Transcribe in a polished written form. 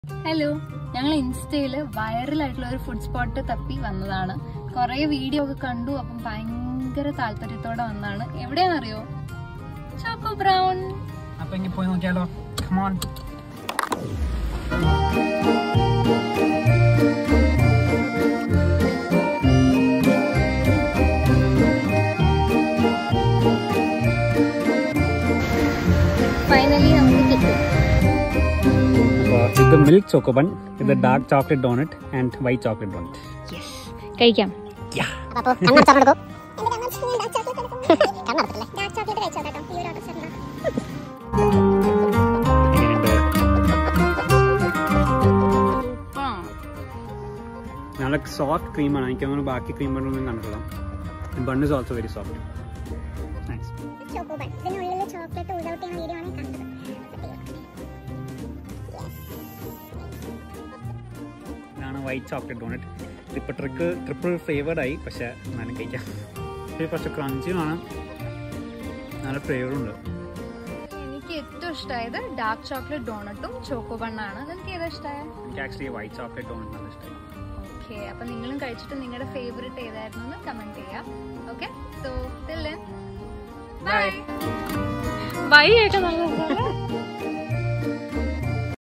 Hello, ഞങ്ങൾ ഇൻസ്റ്റയില് വൈറലായിട്ടുള്ള ഒരു ഫുഡ് സ്പോട്ട് തപ്പി വന്നതാണ്. കുറെ വീഡിയോ ഒക്കെ കണ്ടു. അപ്പം ഭയങ്കര താല്പര്യത്തോടെ വന്നതാണ്. എവിടെയാണെന്നറിയോ? Choco brown. അപ്പൊ ഇനി പോയി നോക്കിയാലോ. Come on. ഫൈനലി നമുക്ക് കിട്ടും. ഇത് മിൽക്ക് ചോക്കോ ബൺ, ഇത് dark chocolate donut and white chocolate donut. കഴിക്കാം. നല്ല സോഫ്റ്റ് ക്രീമാണ്. എനിക്ക് അങ്ങനെ ബാക്കി ക്രീം ബണ്ണൊന്നും കണ്ടിട്ടില്ല. Bun is also very soft. ഇതാണ് വൈറ്റ് ചോക്ലേറ്റ് ഡോണറ്റ്. ഇതിപ്പോൾ ട്രിപ്പിൾ ഫ്ലേവേർഡ് ആയി, പക്ഷെ എന്നാലും കഴിക്കാം. ഇത് കുറച്ച് ക്രഞ്ചിയാണ്, നല്ല ഫ്ലേവറുണ്ട്. എനിക്ക് ഏറ്റവും ഇഷ്ടമായത് ഡാർക്ക് ചോക്ലേറ്റ് ഡോണറ്റും ചോക്കോ ബണ്ണാണ്. നിങ്ങൾക്ക് ഏതാ ഇഷ്ടമായ? എനിക്ക് ആക്ച്വലി വൈറ്റ് ചോക്ലേറ്റ് ഡോണറ്റ് നല്ല ഇഷ്ടമായി. ഓക്കെ, അപ്പൊ നിങ്ങളും കഴിച്ചിട്ട് നിങ്ങളുടെ ഫേവറേറ്റ് ഏതായിരുന്നു എന്ന് കമന്റ് ചെയ്യാം. Okay, so till then bye. Bye കേട്ടോ. നല്ല